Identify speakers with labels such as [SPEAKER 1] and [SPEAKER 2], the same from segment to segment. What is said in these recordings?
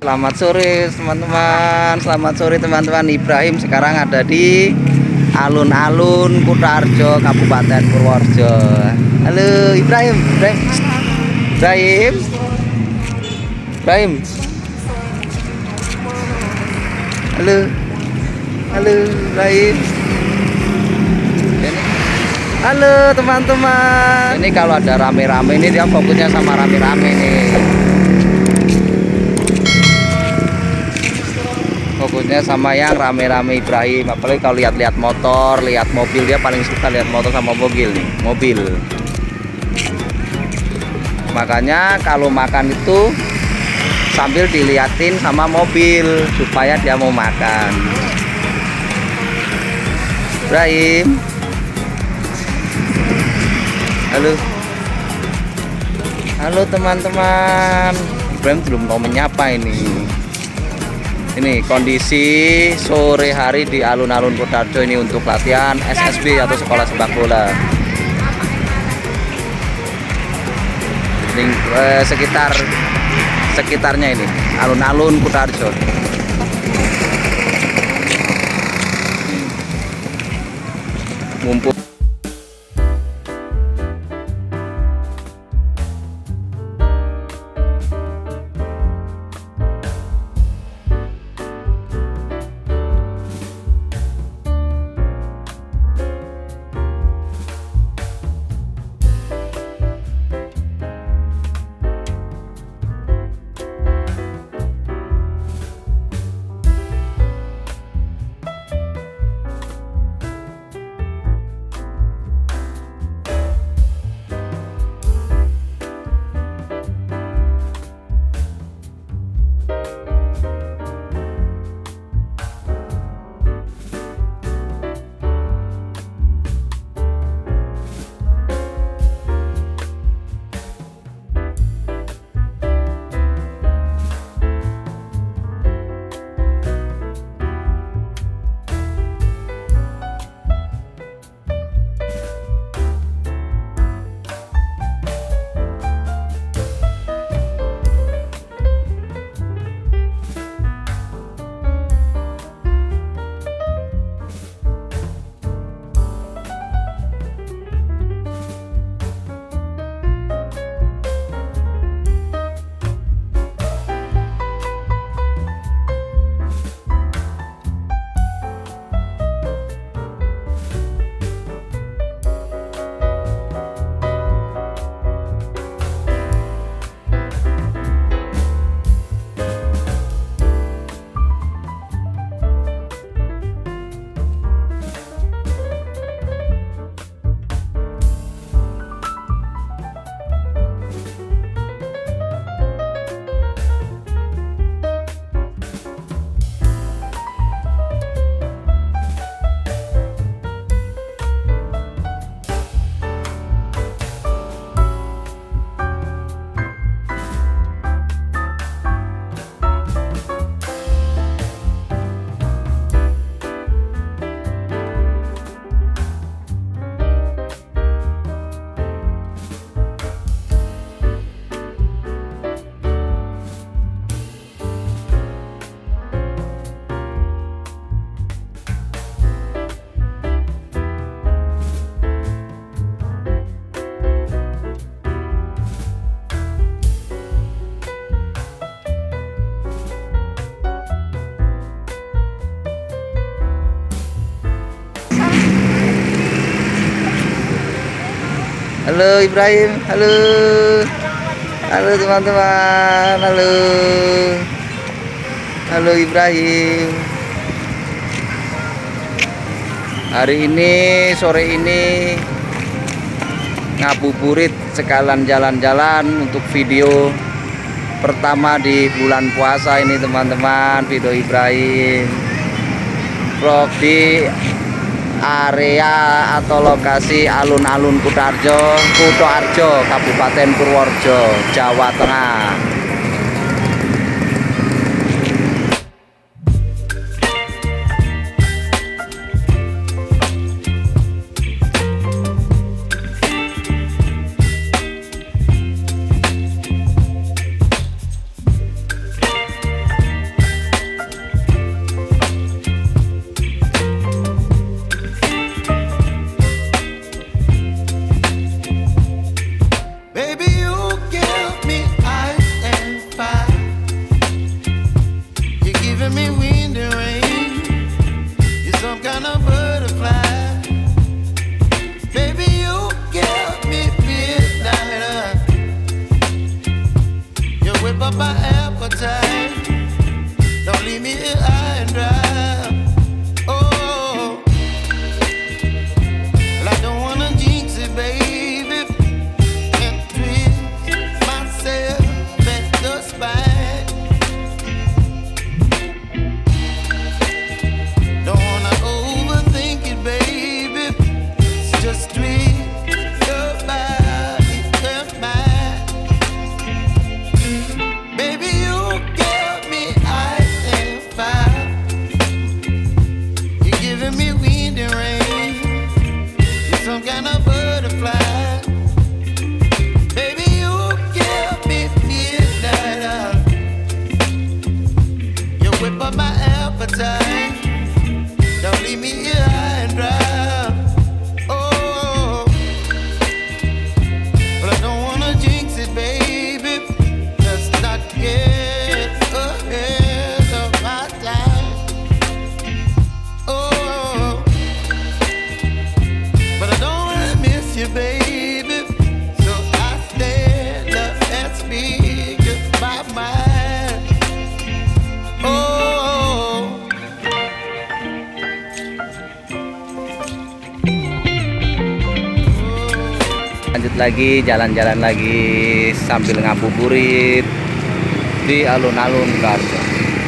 [SPEAKER 1] Selamat sore teman-teman. Selamat sore teman-teman. Ibrahim sekarang ada di alun-alun Kutoarjo, Kabupaten Purworejo. Halo Ibrahim. Halo Ibrahim. Halo teman-teman. Ini kalau ada rame-rame ini dia fokusnya sama rame-rame nih. Fokusnya sama yang rame-rame Ibrahim. Apalagi kalau lihat-lihat motor, lihat mobil, dia paling suka lihat motor sama mobil nih, mobil. Makanya kalau makan itu sambil diliatin sama mobil supaya dia mau makan. Ibrahim. Halo teman-teman. Ibrahim belum mau menyapa ini. Ini kondisi sore hari di alun-alun Kutoarjo ini untuk latihan SSB atau sekolah sepak bola. Sekitarnya ini alun-alun Kutoarjo. Mumpung halo Ibrahim, halo teman-teman, halo Ibrahim. Hari ini sore ini ngabuburit sekalian jalan-jalan untuk video pertama di bulan puasa ini teman-teman. Video Ibrahim vlog di area atau lokasi alun-alun Kutoarjo, Kabupaten Purworejo, Jawa Tengah.
[SPEAKER 2] up my appetite. Don't leave me here high and dry. Oh, but I don't wanna jinx it, baby. Let's not get ahead of my time. Oh, but I don't wanna miss you, baby. So I stand up and speak just my mind. Oh.
[SPEAKER 1] Lanjut lagi, jalan-jalan lagi sambil ngabuburit di alun-alun Karjo.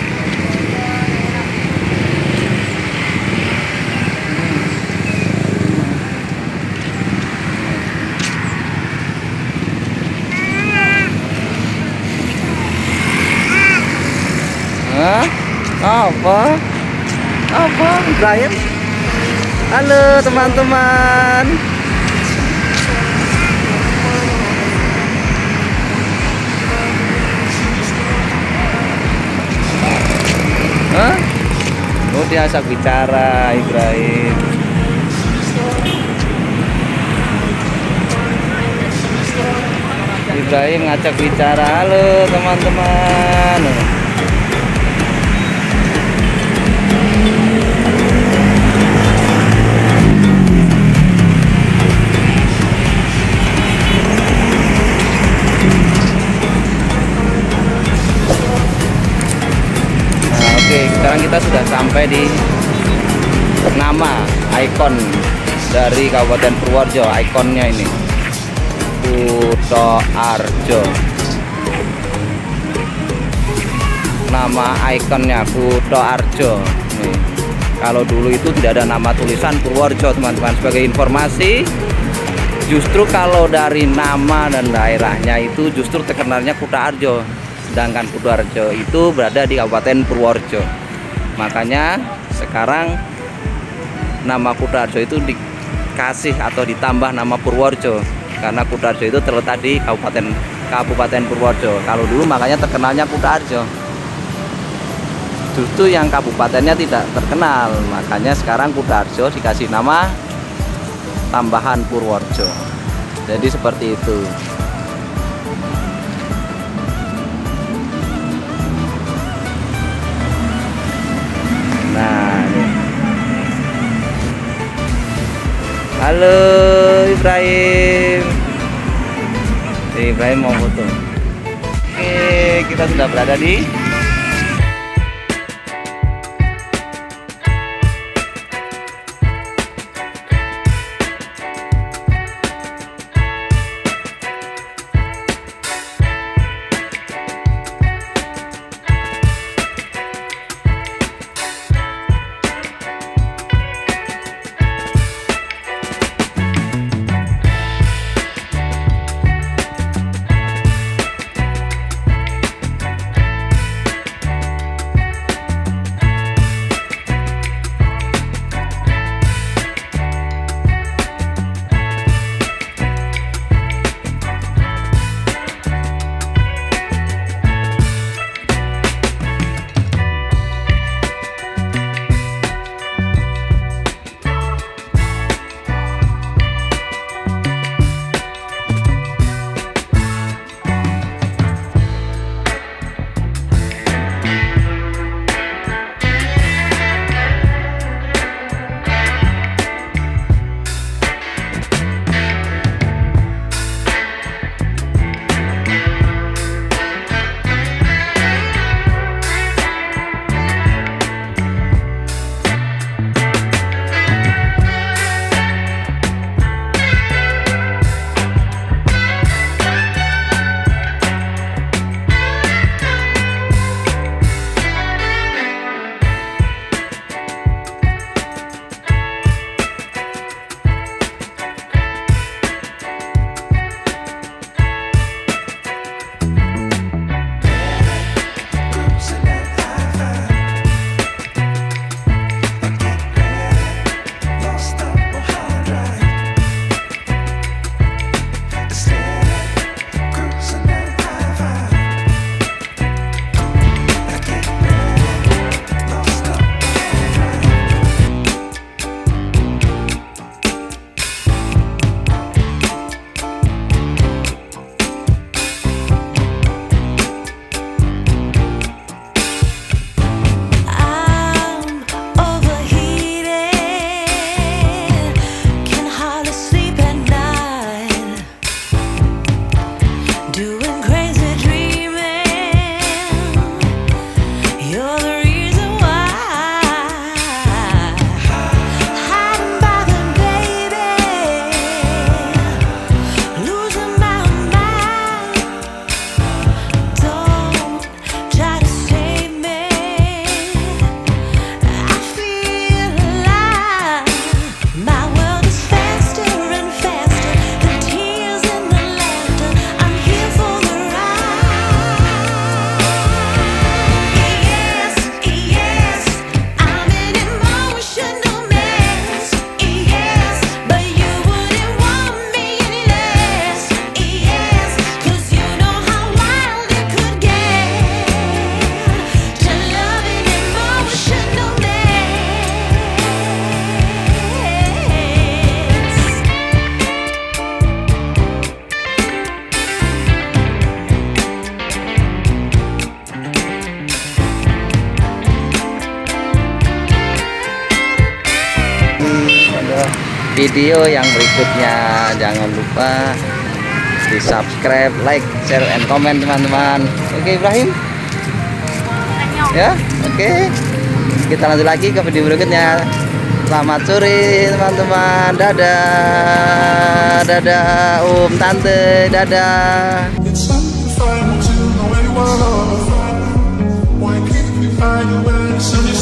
[SPEAKER 1] Hah? Apa? Apa, Ibrahim? Halo teman-teman. Hah? Oh, diajak bicara Ibrahim. Ibrahim ngajak bicara. Halo teman-teman. Oke, sekarang kita sudah sampai di nama ikon dari Kabupaten Purworejo. Ikonnya ini Kutha Arjo. Nama ikonnya Kutha Arjo. Nih, kalau dulu itu tidak ada nama tulisan Purworejo, teman-teman. Sebagai informasi, justru kalau dari nama dan daerahnya itu justru terkenalnya Kutha Arjo. Sedangkan Kutha Arjo itu berada di Kabupaten Purworejo. Makanya sekarang nama Kutha Arjo itu dikasih atau ditambah nama Purworejo, karena Kutha Arjo itu terletak di Kabupaten Purworejo. Kalau dulu makanya terkenalnya Kutha Arjo. Justru yang kabupatennya tidak terkenal, makanya sekarang Kutha Arjo dikasih nama tambahan Purworejo. Jadi seperti itu. Nah, ini. Halo Ibrahim. Ibrahim mau foto. Oke, kita sudah berada di video yang berikutnya. Jangan lupa di subscribe, like, share, and comment teman-teman. Oke Ibrahim ya, oke, kita lanjut lagi ke video berikutnya. Selamat sore teman-teman, dadah, dadah tante, dadah.
[SPEAKER 3] It's undefinable to know where you are. Why can't you find your way?